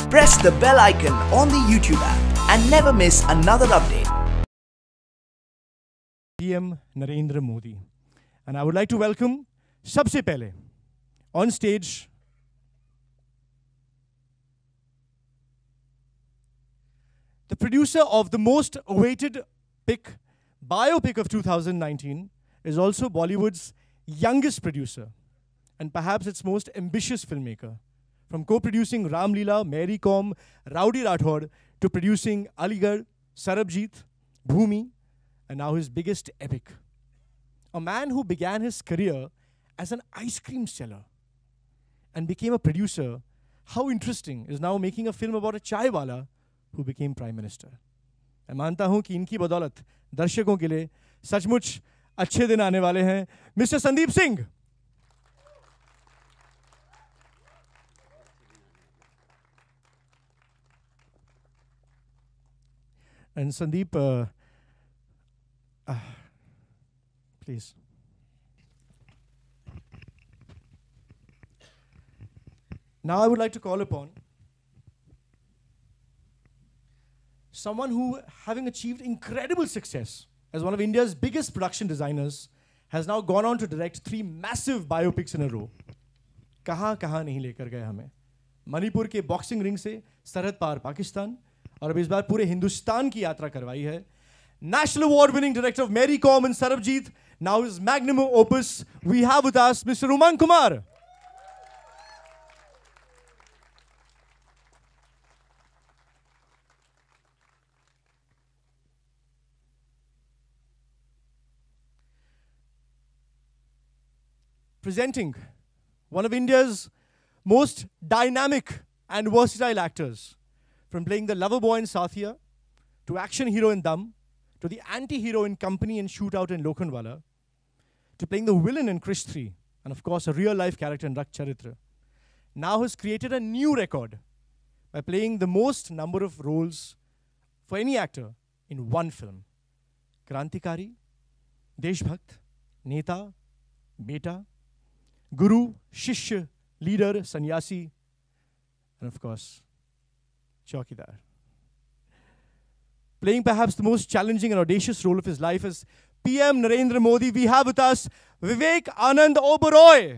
Press the bell icon on the YouTube app and never miss another update. PM Narendra Modi. And I would like to welcome, सबसे पहले, on stage, the producer of the most awaited biopic of 2019 is also Bollywood's youngest producer and perhaps its most ambitious filmmaker. From co-producing Ram Leela, Mary Kom, Rowdy Rathod to producing Aligarh, Sarabjit, Bhumi, and now his biggest epic. A man who began his career as an ice cream seller and became a producer, how interesting, is now making a film about a chai wala who became Prime Minister. मैं मानता हूं कि इनकी बदौलत दर्शकों के लिए सचमुच अच्छे दिन आने वाले हैं. Mr. Sandeep Singh. And Sandeep, please. Now I would like to call upon someone who, having achieved incredible success as one of India's biggest production designers, has now gone on to direct 3 massive biopics in a row. कहाँ कहाँ नहीं लेकर गए हमें. मणिपुर के boxing ring से सरहद पार पाकिस्तान, और अब इस बार पूरे हिंदुस्तान की यात्रा करवाई है. National Award-winning director of Mary Kom and Sarabjit, now his magnum opus, we have with us Mr. Umang Kumar. Presenting one of India's most dynamic and versatile actors, from playing the lover boy in Sathiya, to action hero in Dam, to the anti-hero in Company and Shootout in Lokhandwala, to playing the villain in Krish 3, and of course a real-life character in Rak Charitra, now has created a new record by playing the most number of roles for any actor in one film. Krantikari, Deshbhakt, Neta, Beta, Guru, Shishya, Leader, Sannyasi, and of course, Chaukidar. Playing perhaps the most challenging and audacious role of his life as PM Narendra Modi, we have with us Vivek Anand Oberoi.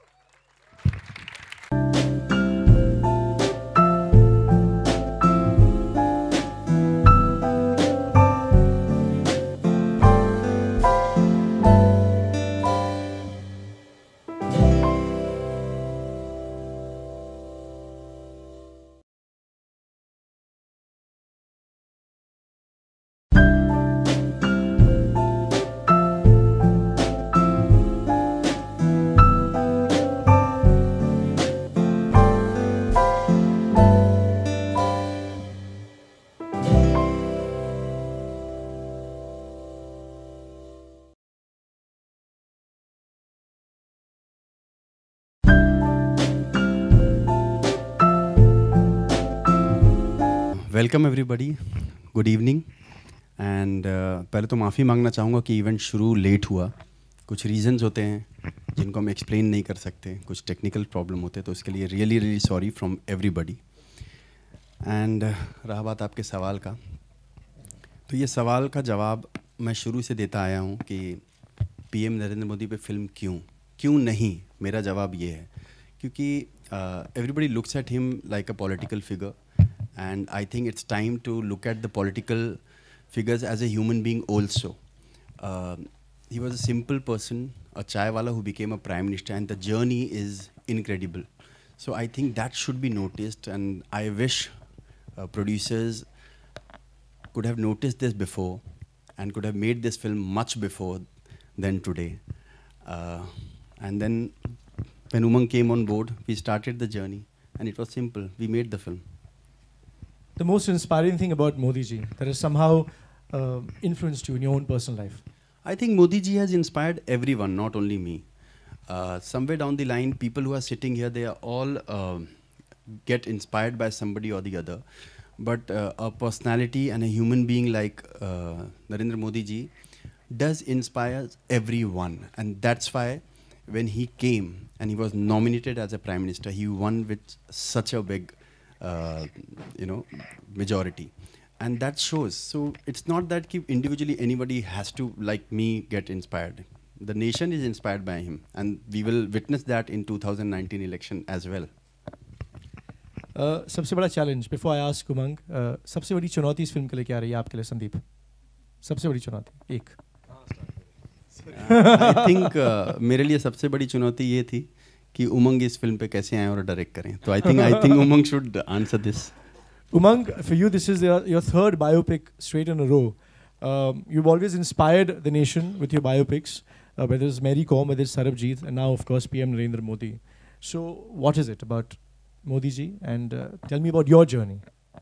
Welcome everybody, good evening. And पहले तो माफ़ी मांगना चाहूँगा कि event शुरू late हुआ. कुछ reasons होते हैं जिनको हम एक्सप्लेन नहीं कर सकते, कुछ टेक्निकल प्रॉब्लम होते हैं, तो इसके लिए really sorry from everybody. And रहा बात आपके सवाल का, तो ये सवाल का जवाब मैं शुरू से देता आया हूँ कि पीएम नरेंद्र मोदी पे फिल्म क्यों नहीं. मेरा जवाब ये है क्योंकि everybody looks at him like a political figure. And I think it's time to look at the political figures as a human being also. He was a simple person, a chai wala who became a prime minister, and the journey is incredible. So I think that should be noticed, and I wish producers could have noticed this before and could have made this film much before than today. And then when Umang came on board, we started the journey, and it was simple. We made the film. The most inspiring thing about Modi ji that has somehow influenced you in your own personal life? I think Modi ji has inspired everyone, not only me. Somewhere down the line, people who are sitting here, they are all get inspired by somebody or the other. But a personality and a human being like Narendra Modi ji does inspire everyone. And that's why when he came and he was nominated as a Prime Minister, he won with such a big majority. And that shows. So it's not that individually anybody has to, like me, get inspired. The nation is inspired by him. And we will witness that in 2019 election as well. सबसे बड़ा challenge, before I ask Umang, सबसे बड़ी चुनौती इस film के लिए क्या रही है आपके लिए संदीप? सबसे बड़ी चुनौती एक। आई थिंक मेरे लिए सबसे बड़ी चुनौती ये थी कि उमंग इस फिल्म पे कैसे आए और डायरेक्ट करें. तो I think Umang should answer this. Umang, for you, this is your third biopic straight in a row. You've always inspired the nation with your biopics, whether it's Mary Kom, whether it's Sarabjit, and now, of course, PM Narendra Modi. So, what is it about Modi ji? And tell me about your journey.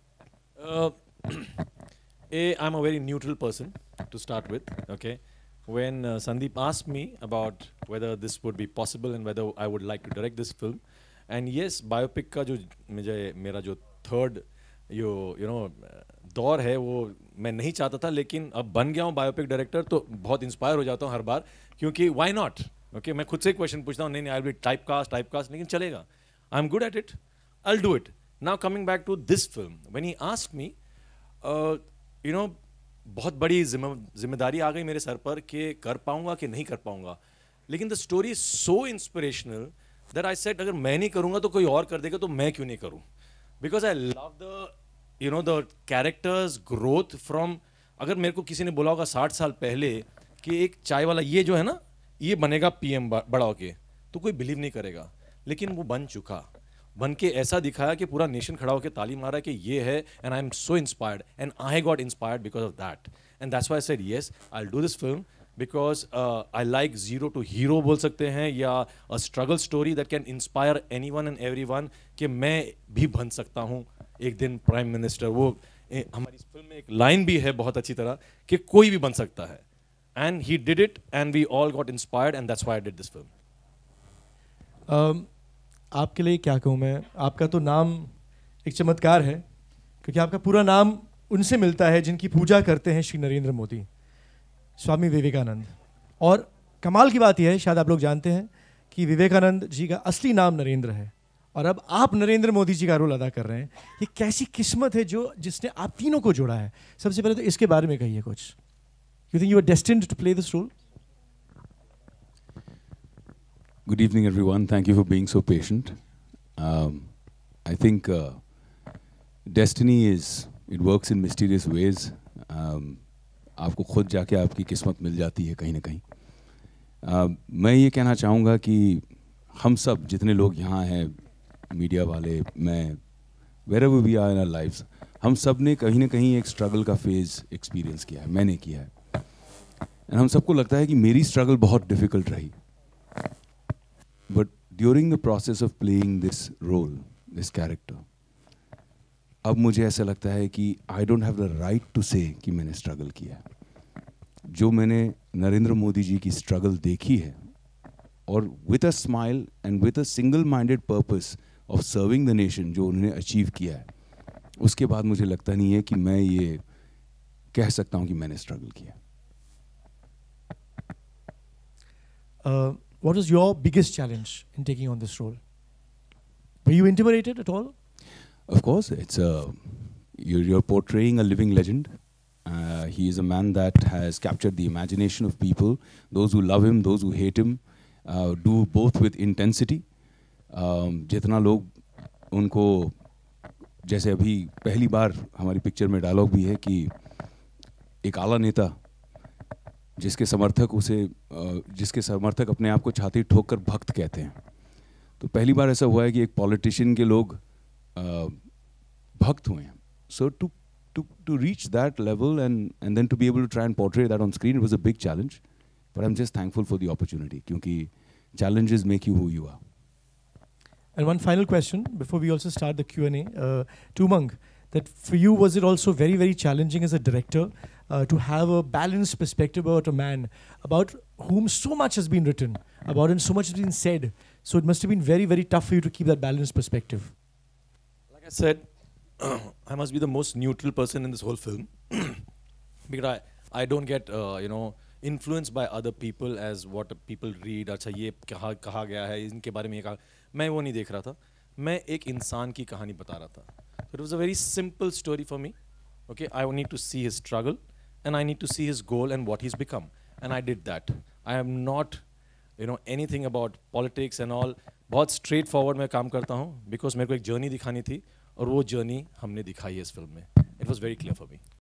I'm a very neutral person to start with. Okay, when Sandeep asked me about whether this would be possible and whether I would like to direct this film, and yes, biopic का जो मेरा जो third दौर है वो मैं नहीं चाहता था, लेकिन अब बन गया हूँ बायोपिक डायरेक्टर तो बहुत इंस्पायर हो जाता हूँ हर बार, क्योंकि व्हाई नॉट. ओके, मैं खुद से क्वेश्चन पूछता हूँ, नहीं I will be typecast, लेकिन चलेगा. I am good at it, I will do it. Now coming back to this film, when he asked me, बहुत बड़ी जिम्मेदारी आ गई मेरे सर पर कि कर पाऊंगा कि नहीं कर पाऊंगा. लेकिन the story is so inspirational that I said अगर मैं नहीं करूंगा तो कोई और कर देगा, तो मैं क्यों नहीं करूं. Because I love the character's growth from. अगर मेरे को किसी ने बोला होगा 60 साल पहले कि एक चाय वाला ये जो है ना ये बनेगा पीएम बड़ा होके, तो कोई बिलीव नहीं करेगा. लेकिन वो बन चुका, बन के ऐसा दिखाया कि पूरा नेशन खड़ा होकर ताली मारा कि ये है. And I am so inspired and I got inspired because of that. And that's why I said yes, I will do this film because I like zero to hero बोल सकते हैं, या a struggle story that can inspire anyone and everyone कि मैं भी बन सकता हूँ एक दिन प्राइम मिनिस्टर. वो हमारी इस फिल्म में एक लाइन भी है बहुत अच्छी तरह कि कोई भी बन सकता है. And he did it and we all got inspired and that's why I did this film. आपके लिए क्या कहूँ मैं, आपका तो नाम एक चमत्कार है, क्योंकि आपका पूरा नाम उनसे मिलता है जिनकी पूजा करते हैं श्री नरेंद्र मोदी, स्वामी विवेकानंद. और कमाल की बात यह है, शायद आप लोग जानते हैं कि विवेकानंद जी का असली नाम नरेंद्र है, और अब आप नरेंद्र मोदी जी का रोल अदा कर रहे हैं. ये कैसी किस्मत है जिसने आप तीनों को जोड़ा है? सबसे पहले तो इसके बारे में कहिए कुछ. You think you are destined to play this role? Good evening, everyone. Thank you for being so patient. I think destiny it works in mysterious ways. आपको खुद जाके आपकी किस्मत मिल जाती है कहीं ना कहीं. मैं ये कहना चाहूँगा कि हम सब जितने लोग यहाँ हैं, मीडिया वाले, मैं, wherever we are in our lives, हम सब ने कहीं ना कहीं एक स्ट्रगल का फेज एक्सपीरियंस किया है. मैंने किया है. हम सबको लगता है कि मेरी स्ट्रगल बहुत डिफ़िकल्ट रही. But during the process of playing this role, this character, अब मुझे ऐसा लगता है कि I don't have the right to say कि मैंने struggle किया है. जो मैंने नरेंद्र मोदी जी की struggle देखी है, और with a smile and with a single-minded purpose of serving the nation जो उन्होंने achieve किया है, उसके बाद मुझे लगता नहीं है कि मैं ये कह सकता हूँ कि मैंने struggle किया. What was your biggest challenge in taking on this role? Were you intimidated at all? Of course, you're portraying a living legend. He is a man that has captured the imagination of people, those who love him, those who hate him, do both with intensity. जितना लोग उनको, जैसे अभी पहली बार हमारी picture में dialogue भी है कि एक आला नेता जिसके समर्थक अपने आप को छाती ठोक कर भक्त कहते हैं. तो पहली बार ऐसा हुआ है कि एक पॉलिटिशियन के लोग भक्त हुए हैं. सो to reach that level and then to be able to try and portray that on screen, it was a big challenge. But I'm just thankful for the opportunity, क्योंकि challenges make you who you are. And one final question before we also start the Q&A. To Umang, that for you, was it also very, very challenging as a director to have a balanced perspective about a man about whom so much has been written about and so much has been said? So it must have been very, very tough for you to keep that balanced perspective. Like I said, I must be the most neutral person in this whole film because I don't get influenced by other people as what people read. अच्छा ये कहा गया है, इनके बारे में ये कहा. मैं वो नहीं देख रहा था. मैं एक इंसान की कहानी बता रहा था. It was a very simple story for me. Okay, I need to see his struggle, and I need to see his goal and what he's become, and I did that. I am not, anything about politics and all. बहुत straight forward मैं काम करता हूँ, because मेरे को एक journey दिखानी थी, और वो journey हमने दिखाई है इस film में. It was very clear for me.